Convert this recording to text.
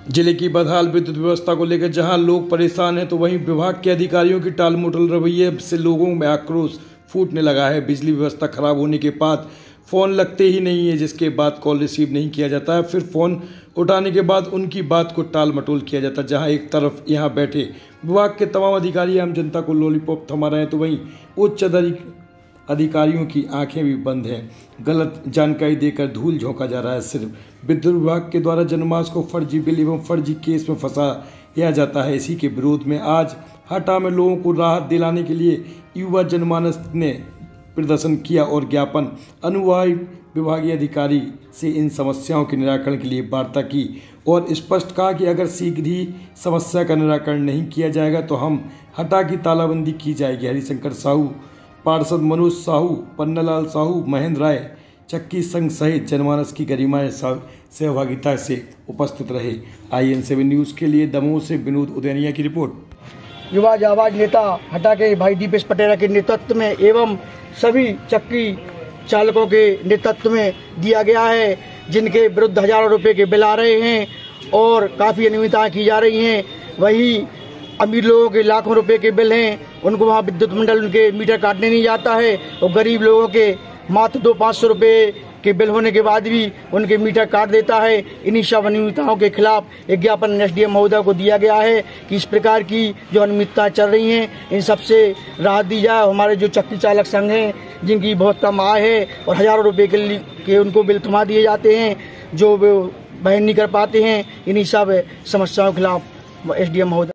जिले की बदहाल विद्युत व्यवस्था को लेकर जहां लोग परेशान हैं, तो वहीं विभाग के अधिकारियों की टालमटोल रवैये से लोगों में आक्रोश फूटने लगा है। बिजली व्यवस्था खराब होने के बाद फ़ोन लगते ही नहीं है, जिसके बाद कॉल रिसीव नहीं किया जाता है। फिर फ़ोन उठाने के बाद उनकी बात को टाल मटोल किया जाता है। जहां एक तरफ यहां बैठे विभाग के तमाम अधिकारी आम जनता को लॉलीपॉप थमा रहे हैं, तो वहीं उच्च अधिकारियों की आंखें भी बंद हैं। गलत जानकारी देकर धूल झोंका जा रहा है। सिर्फ विद्युत विभाग के द्वारा जनमानस को फर्जी बिल एवं फर्जी केस में फंसाया जाता है। इसी के विरोध में आज हटा में लोगों को राहत दिलाने के लिए युवा जनमानस ने प्रदर्शन किया और ज्ञापन अनुवाई विभागीय अधिकारी से इन समस्याओं के निराकरण के लिए वार्ता की और स्पष्ट कहा कि अगर शीघ्र ही समस्या का निराकरण नहीं किया जाएगा तो हम हटा की तालाबंदी की जाएगी। हरिशंकर साहू, पार्षद मनोज साहू, पन्नालाल साहू, महेंद्र राय, चक्की संघ सहित जनमानस की गरिमाएं सहभागिता से उपस्थित रहे। IN7 न्यूज़ के लिए दमोह से विनोद उदैनिया की रिपोर्ट। युवा जाबाज नेता हटा के भाई दीपेश पटेरा के नेतृत्व में एवं सभी चक्की चालकों के नेतृत्व में दिया गया है, जिनके विरुद्ध हजारों रुपए के बिल आ रहे हैं और काफ़ी अनियमितताएं की जा रही हैं। वही अमीर लोगों के लाखों रुपए के बिल हैं, उनको वहाँ विद्युत मंडल उनके मीटर काटने नहीं जाता है और गरीब लोगों के मात्र 200-500 रुपए के बिल होने के बाद भी उनके मीटर काट देता है। इन्हीं सब अनियमितताओं के खिलाफ एक ज्ञापन SDM महोदय को दिया गया है कि इस प्रकार की जो अनियमितताएं चल रही हैं, इन सबसे राहत दी जाए। हमारे जो चक्की चालक संघ हैं, जिनकी बहुत कम आय है और हजारों रुपए के उनको बिल थमा दिए जाते हैं, जो वो वहन नहीं कर पाते हैं, इन्हीं सब समस्याओं के खिलाफ SDM महोदय